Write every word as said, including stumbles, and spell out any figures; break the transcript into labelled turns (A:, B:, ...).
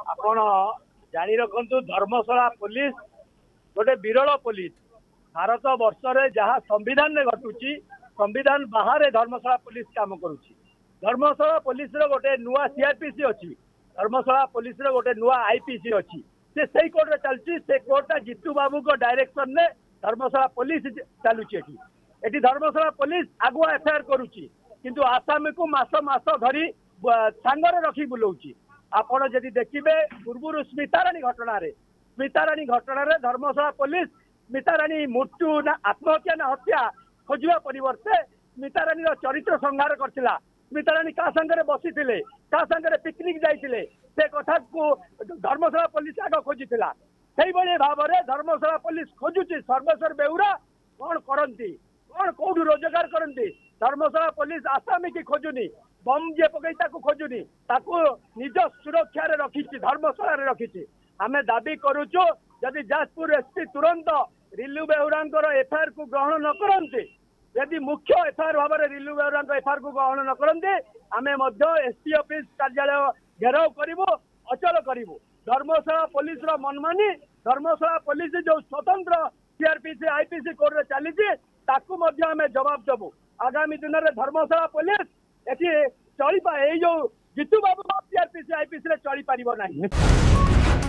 A: आपण जानी रखु धर्मशाला पुलिस गोटे विरल पुलिस भारत वर्ष रे जहाँ संविधान में घटुची संविधान बाहर धर्मशाला पुलिस काम करुची। धर्मशाला पुलिस रो गोटे नुआ सीआरपीसी अच्छी धर्मशाला पुलिस रो गोटे नुआ आईपीसी अच्छी से सही कोर्ट रे चलची से कोर्टा जीतू बाबू को डायरेक्शन ने धर्मशाला पुलिस चलुची एठी एठी धर्मशाला पुलिस आगुआ एफआईआर करुची किंतु आसामी को मास मास धरी सांगरे रखी बुलाऊची। आपण जदि देखिबे पूर्व स्मिताराणी घटना रे स्मिताराणी घटना रे धर्मशाला पुलिस स्मिताराणी मृत्यु ना आत्महत्या ना हत्या खोजा परिवर्ते स्मिताराणी चरित्र संहार करथिला। स्मिताराणी का संगे बसी थे का संगे पिकनिक जाइए से कथा को धर्मशाला पुलिस आग खोजिला से भाव में धर्मशाला पुलिस खोजुची सर्वेश्वर बेउरा कौन करती कौन कौटू रोजगार करती धर्मशाला पुलिस आसामी की खोजुनी बम जे पकई खोजुनी ताकू निज सुरक्षा रखी धर्मशाला रखी आम दाबी करुचु जदि जाजपुर एसपी तुरंत रिलु बेउरा एफआईआर को ग्रहण न करते यदि मुख्य एफआईआर भाव में रिलु बेउरा एफआईआर को ग्रहण न करते आम एसपी ऑफिस कार्यालय घेराव करूँ अचल करूँ। धर्मशाला पुलिस मनमानी धर्मशाला पुलिस जो स्वतंत्र सीआरपीसी आईपीसी कोर्ट चली आम जवाब देवु। आगामी दिन में धर्मशाला पुलिस ये चली जो जीतू बाबू सीआरपीसी आईपीसी चली पार ना।